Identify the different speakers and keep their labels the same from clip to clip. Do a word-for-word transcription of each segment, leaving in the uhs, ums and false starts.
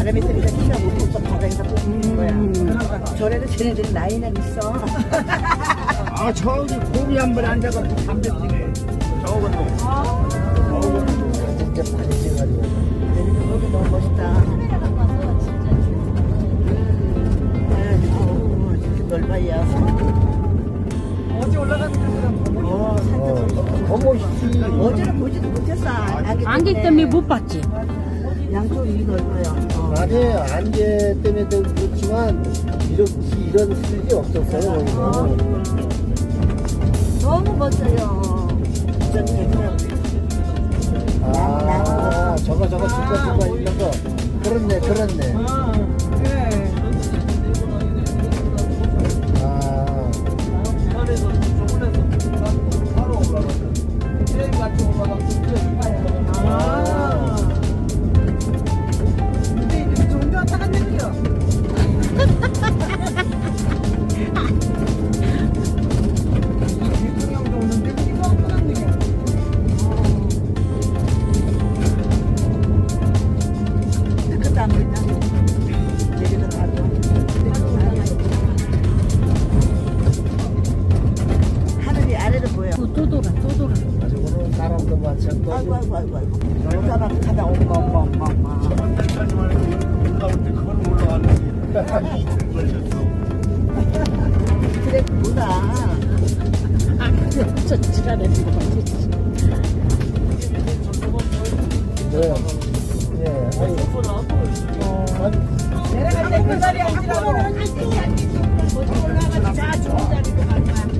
Speaker 1: 바람이 세니까 키가 못 붙어 바닥에서 뽑는 거야. 저래도 쟤네들이 나이는 있어.
Speaker 2: 아 저기 고기 한 번에 앉아가지고 담배 피네. 저거는.
Speaker 1: 진짜 많이 찍어가지고. 여기 너무 멋있다. 넓어야.
Speaker 3: 어제 올라갔을 때보다
Speaker 1: 더 멋있지. 어제는 보지도 못했어.
Speaker 4: 안개 때문에 못 봤지.
Speaker 1: 양쪽이 넓어요. 어.
Speaker 2: 아니에요. 안개 때문에도 그렇지만 이렇게 이런 수준이 없었어요.
Speaker 1: 어. 너무 멋져요. 전 대구역.
Speaker 2: 아, 저거 저거 중간 중간 있는 거. 그렇네, 그렇네.
Speaker 3: 아, 네.
Speaker 2: 아,
Speaker 5: 산에서 저번에서 바로 올라갔어. 트레인 같이 올라갔어.
Speaker 3: 아. 근데 이제 정도 타갔는데요. 대통령도 오는데 우리가 타갔네요.
Speaker 1: 끝도 안 보인다. 내리는 가도. 하늘이 아래로 보여.
Speaker 4: 또 돌아, 또 돌아.
Speaker 2: 저거는 사람도 많지 않고.
Speaker 1: 아이고 아이고 아이고 아이고. 사람 가다 엄마 엄마 엄마 엄마.
Speaker 5: 저번 달까지 말고 올라올 때 그건 올라왔는데 이틀 걸렸어.
Speaker 1: 그래 보다.
Speaker 4: 아, 그래. 저 지랄했는 거 봤지.
Speaker 2: 네. 예. 아니, 어, 아니,
Speaker 3: 내려갈 때 그 자리에 앉으라고. 올라가서 자 좋은 자리로 갈 거야.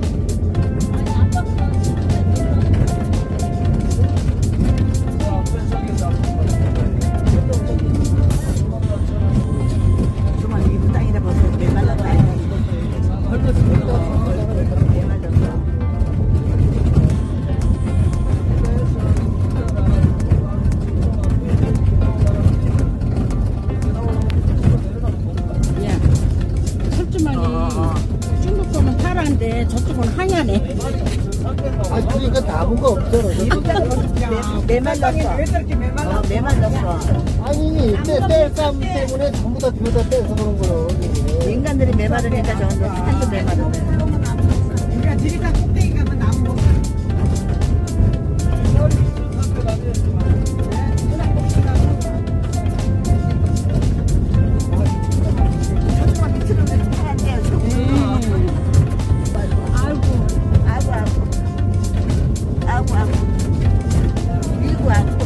Speaker 1: 정말 이분 땅이라 벌써 메말랐다. 메말랐어.
Speaker 4: 야, 철주머니 중국 거는 파란데 저쪽은 하얗네.
Speaker 2: 아니, 그러니까 남은 거 없잖아.
Speaker 1: 이분 땅이 메말랐어.
Speaker 3: 왜 저렇게
Speaker 1: 어,
Speaker 3: 메말라?
Speaker 1: 메말랐어.
Speaker 2: 아니, 때, 뗄감 때문에 전부 다 뒤에다 떼서 그런 거요. 이게.
Speaker 1: 인간들이 메마르니까 저런데 산도 메마르네.
Speaker 3: 우리가 지리산 꼭대기 가면 나무 못 사.
Speaker 1: 저쪽만 밑으로 파란데요.
Speaker 4: 아이고,
Speaker 1: 아이고 아이고. 아이고 아이고. 밀고 아이고.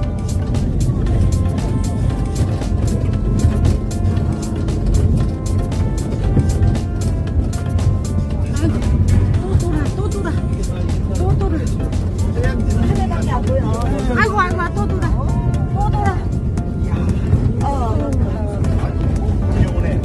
Speaker 4: 또 돌아, 또 돌아. 또 돌아.
Speaker 1: 하늘밖에 안 보여.
Speaker 4: 아이고, 아이고, 또 돌아. 또 돌아.
Speaker 1: 어.
Speaker 5: 오네.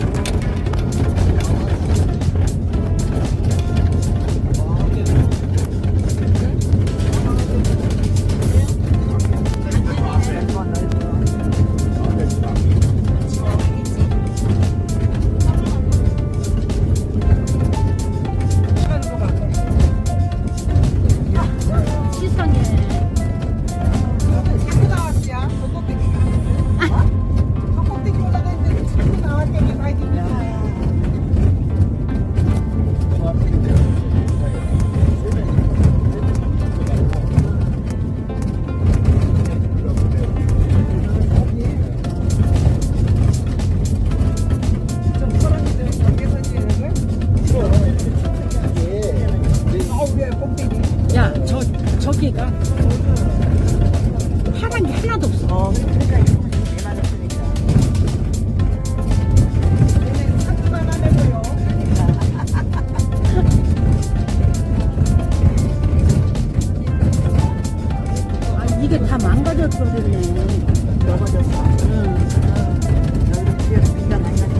Speaker 4: 시선에.
Speaker 3: 자꾸 나왔지야. 저 꼭대기. 저 꼭대기 올라가는데 자꾸 나왔더니 많이 듭니다. 좀 털었는데 경계선이에요. 아우 왜 꼭대기?
Speaker 4: 야, 저, 저기가 파란 게 하나도 없어.
Speaker 1: 어, 그러니까 이분 메말랐으니까.
Speaker 3: 얘는 자꾸만 하면서요.
Speaker 4: 아, 이게 다 망가져 버렸네.
Speaker 1: 넘어졌어.
Speaker 4: 응.
Speaker 1: 여기 뒤에서 비가 많이 났어.